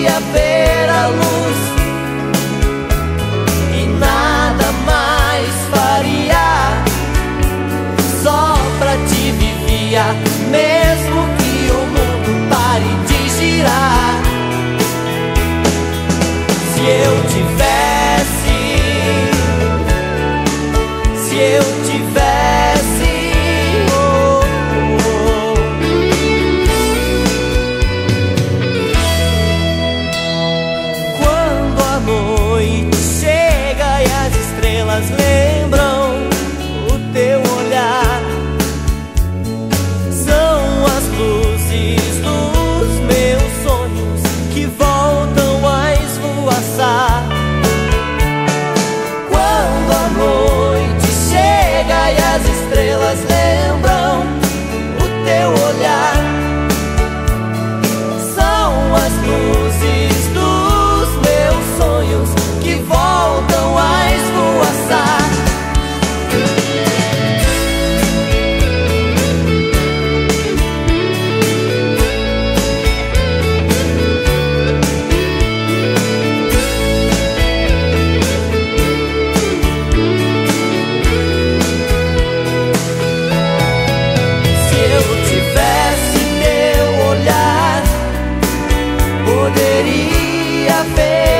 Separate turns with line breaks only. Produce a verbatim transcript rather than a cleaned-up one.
poderia ver a luz e nada mais faria, só pra ti vivia, mesmo que o mundo pare de girar. Se eu tivesse, se eu tivesse oh, oh. Quando a noite chega e as estrelas lembram o teu olhar, são as luzes dos meus sonhos que voltam a esvoaçar. Quando a noite chega e as estrelas lembram o teu olhar, são as luzes dos meus sonhos que voltam a esvoaçar. Poderia ver